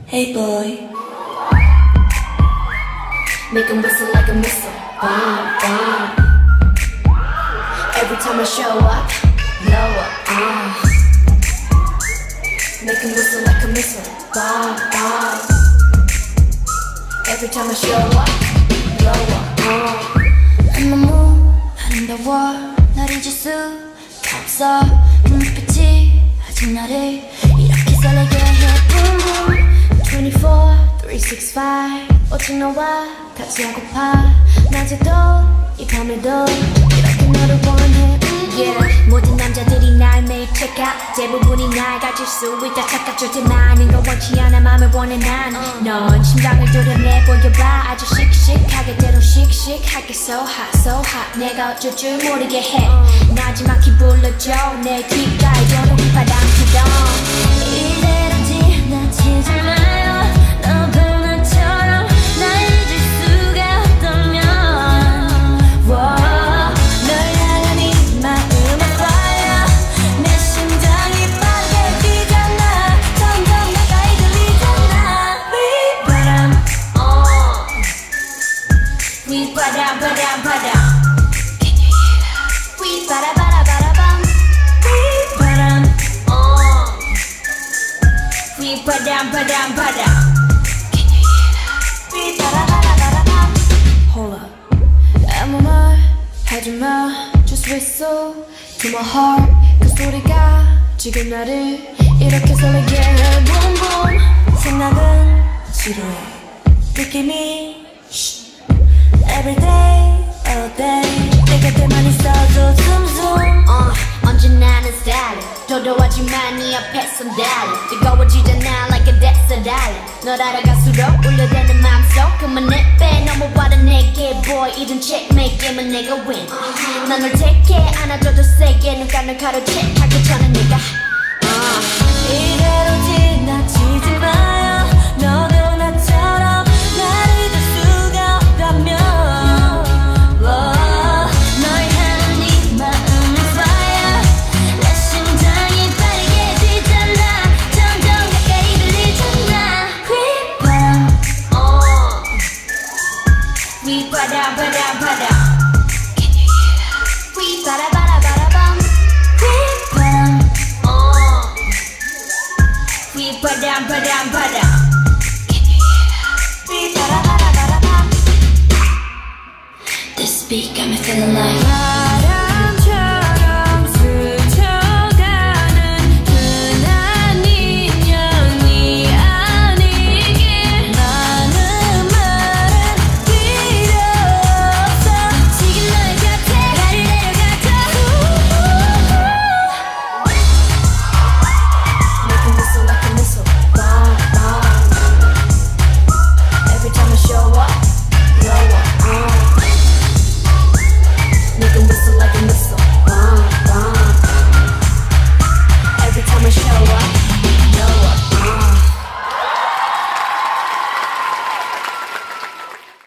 Hey boy, make him whistle like a missile. Bomb, bomb. Every time I show up, blow up. Make him whistle like a missile. Bomb, bomb. Every time I show up, blow up. 너무 아름다워 날 잊을 수가 없어 그 눈빛이 아직 나를 이렇게 설레게 해 Boom boom 24, 365 오직 너와 같이 하고파 낮에도 이 밤에도 이렇게 너를 원해 Yeah, 모든 남자들이 날 매일 check out 대부분이 날 가질 수 있다 착각조차 많은 걸 원치 않아 맘을 원해 난넌 심장을 도려내 보여봐 아주 씩씩하게 때론 씩씩하게 So hot, so hot 내가 어쩔 줄 모르게 해 나지막히 불러줘 내 귓가에 도는 휘파람처럼 이대로 지나치지 마요 너 변화처럼 날 잊을 수가 없다면 바람 바람 바람 Can you hear that? 위 바라바라바라밤 위 바람 위 바람 바람 바람 Can you hear that? 위 바라바라바라밤 Hold up 아무 말 하지마 Just whistle to my heart 그 소리가 지금 나를 이렇게 설레게 해 Boom boom 생각은 지루해 느낌이 Every day, all day 내 곁에만 있어도 zoom zoom 언제나 는 스타일 도도하지만 네 앞에선 달려 뜨거워지잖아 like a desert island 널 알아갈수록 울려대는 맘속 그만 내빼 넘어와라 내게 boy 이젠 checkmate 게임은 내가 win 난 널 take care 안아줘도 세게 눈 감는 가로채하기 전에 내가 이대로 지나치지 마요 너도 나처럼 날 잊을 수가 없다면 위 바람 바람 바람 Can you hear that? 위 바라바라바라밤 위 바람 위 바람 바람 바람 Can you hear that? 위 바라바라바라밤 This beat got me feeling like